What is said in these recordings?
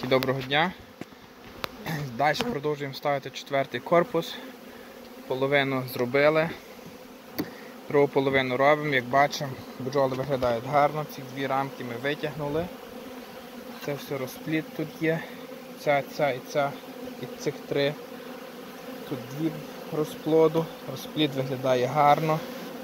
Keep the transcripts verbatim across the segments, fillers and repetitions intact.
Всім доброго дня. Далі продовжуємо ставити четвертий корпус. Половину зробили. Другу половину робимо. Як бачимо, бджоли виглядають гарно. Ці дві рамки ми витягнули. Це все розплід тут є. Ця, ця і ця. І цих три. Тут дві розплоду. Розплід виглядає гарно.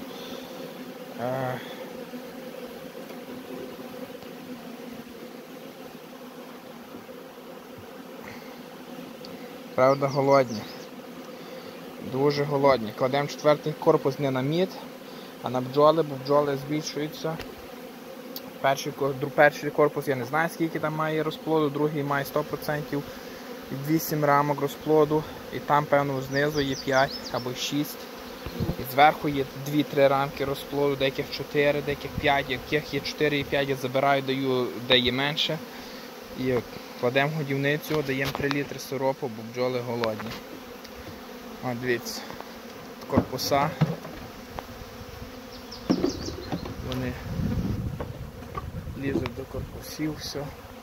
Правда, голодні. Дуже голодні. Кладемо четвертий корпус не на мід, а на бджоли, бо бджоли збільшуються. Перший, перший корпус я не знаю, скільки там має розплоду, другий має сто відсотків, вісім рамок розплоду. І там, певно, знизу є п'ять або шість. І зверху є дві-три рамки розплоду, деяких чотири, деяких п'ять. Яких є чотири і п'ять, я забираю, даю, де є менше. І кладемо в годівницю, даємо три літри сиропу, бо бджоли голодні. О, дивіться, корпуса. Вони лізуть до корпусів, все.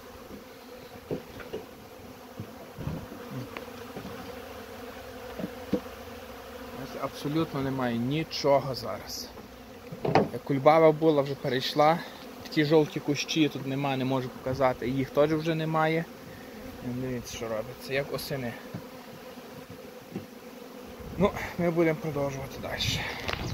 Абсолютно немає нічого зараз. Як кульбаба була, вже перейшла. Такі жовті кущі тут немає, не можу показати. Їх теж вже немає. Дивіться, що робиться, як осени. Ну, ми будемо продовжувати далі.